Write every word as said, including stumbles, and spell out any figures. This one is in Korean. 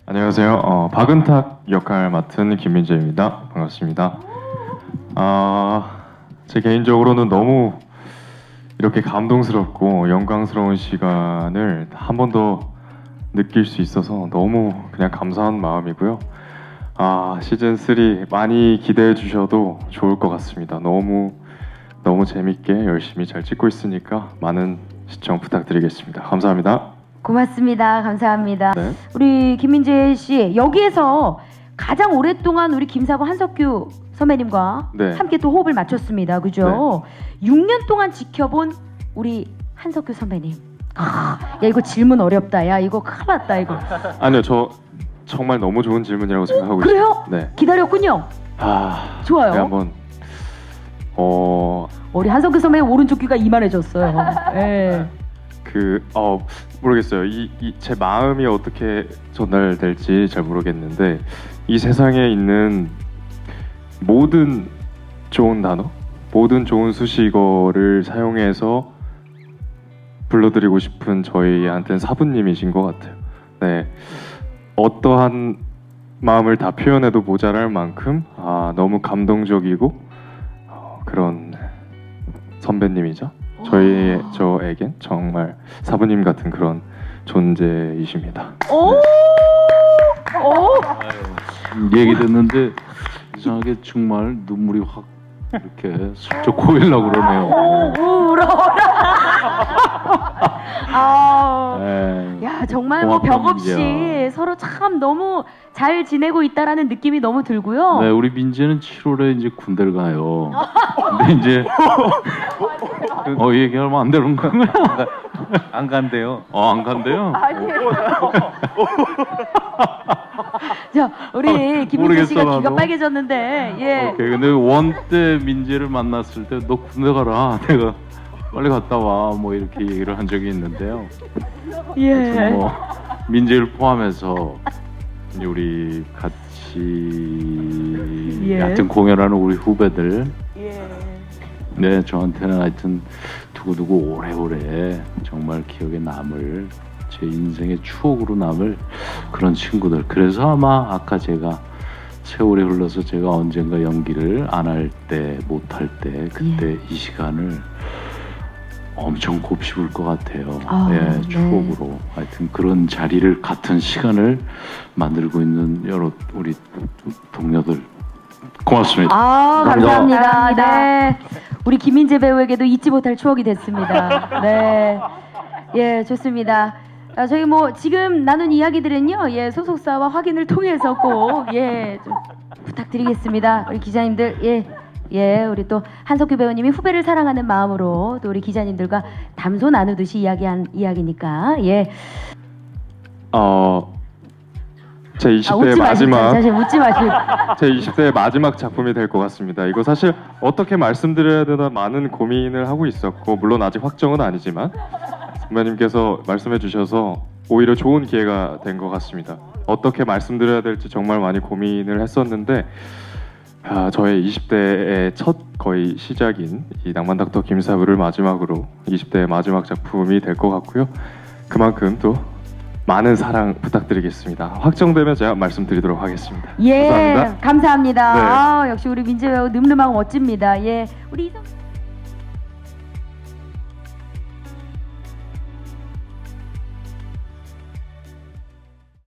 안녕하세요. 어, 박은탁 역할 맡은 김민재입니다. 반갑습니다. 어, 제 개인적으로는 너무 이렇게 감동스럽고 영광스러운 시간을 한 번 더 느낄 수 있어서 너무 그냥 감사한 마음이고요. 아, 시즌 쓰리 많이 기대해 주셔도 좋을 것 같습니다. 너무 너무 재밌게 열심히 잘 찍고 있으니까 많은 시청 부탁드리겠습니다. 감사합니다. 고맙습니다. 감사합니다. 네. 우리 김민재 씨, 여기에서 가장 오랫동안 우리 김사부 한석규 선배님과 네. 함께 또 호흡을 맞췄습니다. 그죠? 네. 육 년 동안 지켜본 우리 한석규 선배님. 아, 야 이거 질문 어렵다. 야 이거 큰일 났다 이거. 아니요, 저 정말 너무 좋은 질문이라고 생각하고 그래요? 있어요. 네. 기다렸군요. 아, 좋아요. 네, 한번 어, 우리 한석규 선배님 오른쪽 귀가 이만해졌어요. 예. 그, 어, 모르겠어요. 이, 이 제 마음이 어떻게 전달될지 잘 모르겠는데 이 세상에 있는 모든 좋은 단어, 모든 좋은 수식어를 사용해서 불러드리고 싶은 저희한테는 사부님이신 것 같아요. 네, 어떠한 마음을 다 표현해도 모자랄 만큼 아, 너무 감동적이고 어, 그런 선배님이죠. 저희 저에겐 정말 사부님 같은 그런 존재이십니다. 오! 오! 얘기 듣는데 이상하게 정말 눈물이 확 이렇게 슬쩍 고이려고 그러네요. 울어라. 아, 네. 야 정말 뭐 고맙다, 벽 없이 민재야. 서로 참 너무 잘 지내고 있다라는 느낌이 너무 들고요. 네, 우리 민재는 칠월에 이제 군대를 가요. 근데 이제 어 얘기하면 안 되는 건가요? 안 간대요. 어, 안 간대요? 아니에요. 자, 우리 김민재 씨가 모르겠어, 귀가 나도. 빨개졌는데, 예. 오케이. 근데 원 때 민재를 만났을 때 너 군대 가라. 내가 빨리 갔다 와. 뭐 이렇게 얘기를 한 적이 있는데요. 예. 뭐 민재를 포함해서 이제 우리 같이 예. 하여튼 공연하는 우리 후배들, 예. 네, 저한테는 하여튼 두고두고 오래오래 정말 기억에 남을, 제 인생의 추억으로 남을 그런 친구들. 그래서 아마 아까 제가 세월이 흘러서 제가 언젠가 연기를 안 할 때, 못 할 때, 그때 예. 이 시간을 엄청 곱씹을 것 같아요. 아, 예, 네. 추억으로. 하여튼 그런 자리를 같은 시간을 만들고 있는 여러 우리 동료들 고맙습니다. 아, 감사합니다. 감사합니다. 네. 우리 김민재 배우에게도 잊지 못할 추억이 됐습니다. 네. 예, 좋습니다. 아, 저희 뭐 지금 나눈 이야기들은요, 예, 소속사와 확인을 통해서 꼭, 예, 좀 부탁드리겠습니다. 우리 기자님들, 예. 예, 우리 또 한석규 배우님이 후배를 사랑하는 마음으로 또 우리 기자님들과 담소 나누듯이 이야기한 이야기니까, 예. 어, 제 아, 이십 대 웃지 마시죠. 마지막 사실 웃지 마시고. 제 이십 대의 마지막 작품이 될 것 같습니다. 이거 사실 어떻게 말씀드려야 되나 많은 고민을 하고 있었고, 물론 아직 확정은 아니지만 선배님께서 말씀해 주셔서 오히려 좋은 기회가 된 것 같습니다. 어떻게 말씀드려야 될지 정말 많이 고민을 했었는데 아, 저의 이십 대의 첫 거의 시작인 이 낭만닥터 김사부를 마지막으로 이십 대의 마지막 작품이 될 것 같고요. 그만큼 또 많은 사랑 부탁드리겠습니다. 확정되면 제가 말씀드리도록 하겠습니다. 예, 감사합니다. 감사합니다. 네. 아, 역시 우리 민재 배우 늠름하고 멋집니다. 예, 우리 이성.